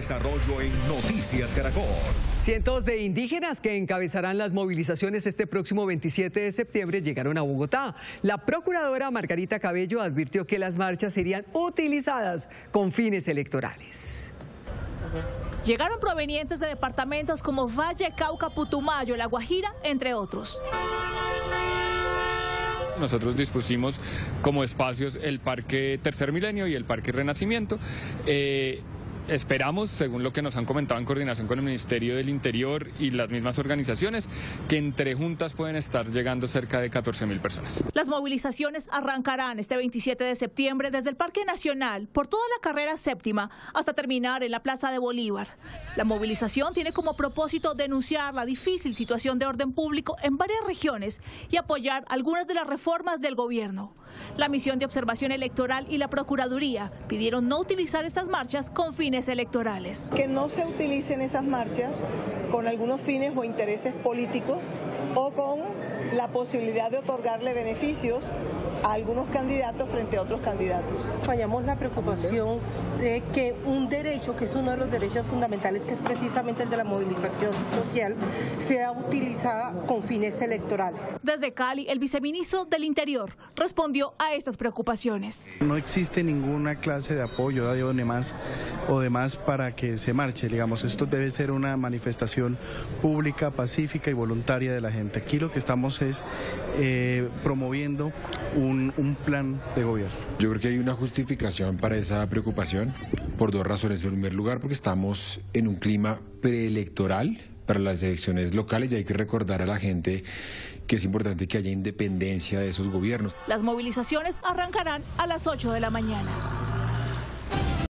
desarrollo en Noticias Caracol. Cientos de indígenas que encabezarán las movilizaciones este próximo 27 de septiembre llegaron a Bogotá. La procuradora Margarita Cabello advirtió que las marchas serían utilizadas con fines electorales. Llegaron provenientes de departamentos como Valle, Cauca, Putumayo, La Guajira, entre otros. Nosotros dispusimos como espacios el Parque Tercer Milenio y el Parque Renacimiento. Esperamos, según lo que nos han comentado en coordinación con el Ministerio del Interior y las mismas organizaciones, que entre juntas pueden estar llegando cerca de 14.000 personas. Las movilizaciones arrancarán este 27 de septiembre desde el Parque Nacional por toda la carrera séptima hasta terminar en la Plaza de Bolívar. La movilización tiene como propósito denunciar la difícil situación de orden público en varias regiones y apoyar algunas de las reformas del gobierno. La misión de observación electoral y la Procuraduría pidieron no utilizar estas marchas con fines electorales. Que no se utilicen esas marchas con algunos fines o intereses políticos o con la posibilidad de otorgarle beneficios a algunos candidatos frente a otros candidatos. Fallamos la preocupación de que un derecho, que es uno de los derechos fundamentales, que es precisamente el de la movilización social, sea utilizada con fines electorales. Desde Cali, el viceministro del Interior respondió a estas preocupaciones. No existe ninguna clase de apoyo o demás para que se marche, digamos. Esto debe ser una manifestación pública, pacífica y voluntaria de la gente. Aquí lo que estamos es promoviendo un plan de gobierno. Yo creo que hay una justificación para esa preocupación por dos razones. En primer lugar, porque estamos en un clima preelectoral para las elecciones locales y hay que recordar a la gente que es importante que haya independencia de esos gobiernos. Las movilizaciones arrancarán a las 8 de la mañana.